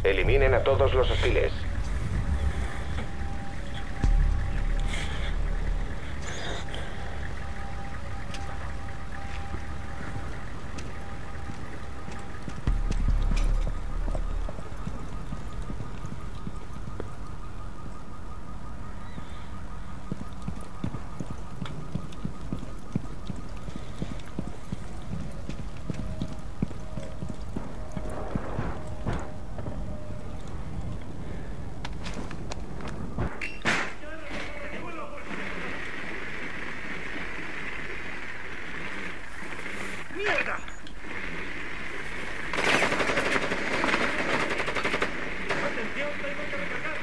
Eliminen a todos los hostiles. ¡Mierda! ¡Atención, tengo que recargar!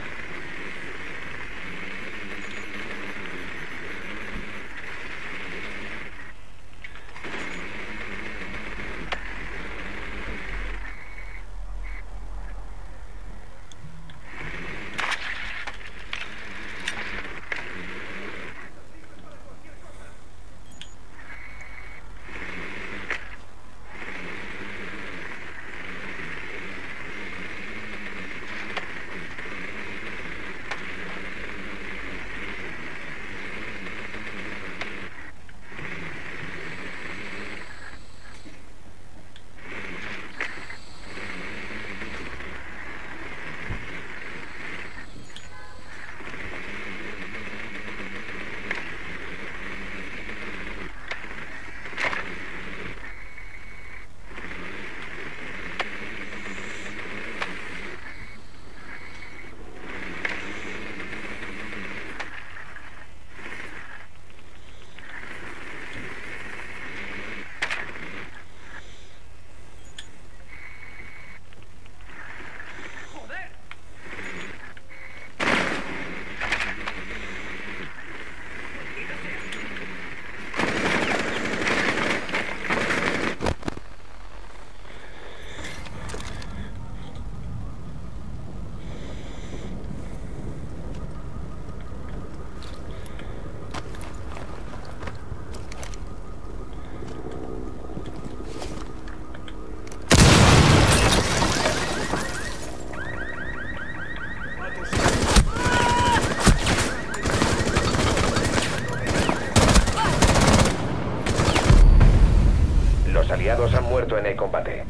Los aliados han muerto en el combate.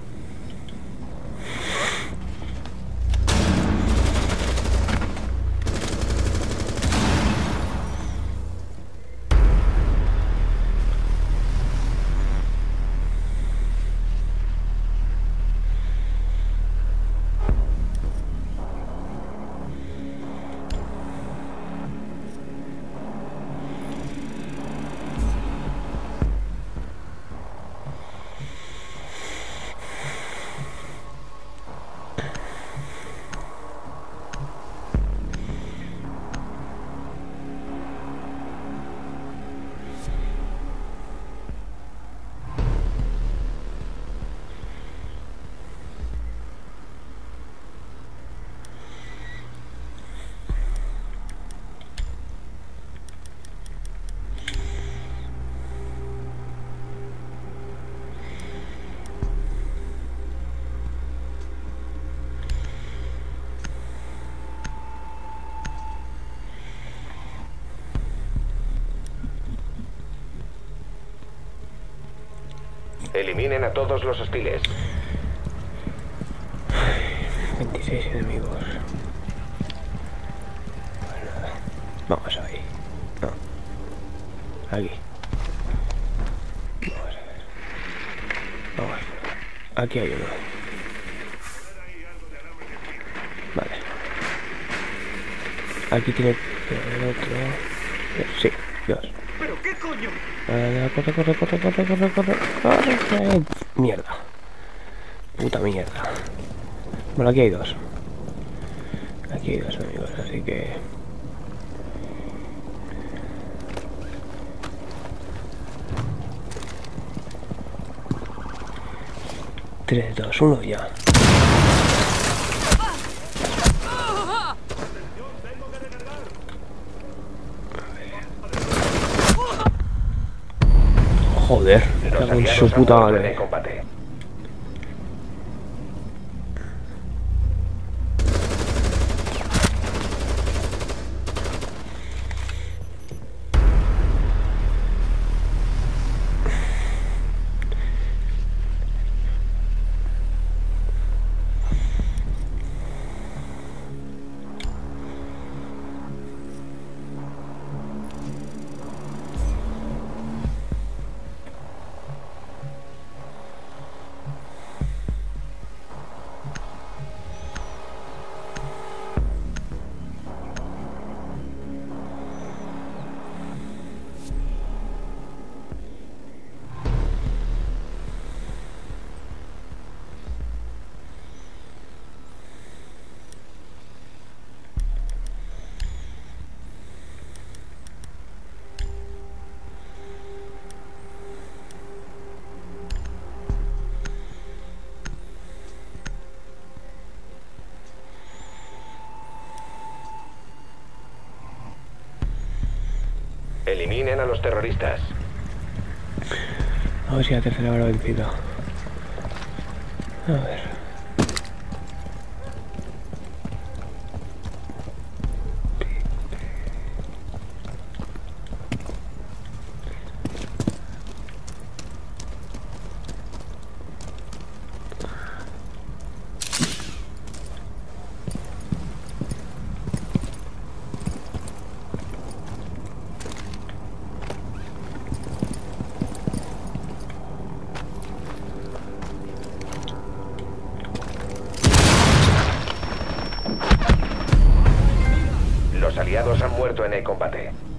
Eliminen a todos los hostiles. 26 enemigos. Bueno, vamos ahí. No. Aquí. Vamos a ver. Vamos. Aquí hay uno. Vale. Aquí tiene el otro. Sí, dos. ¿Pero qué coño? Corre. Mierda. Puta mierda. Bueno, aquí hay dos. Aquí hay dos amigos, así que... Tres, dos, uno, ya. Joder, con su puta madre. Eliminen a los terroristas. A ver si la tercera habrá vencido. A ver. Los aliados han muerto en el combate.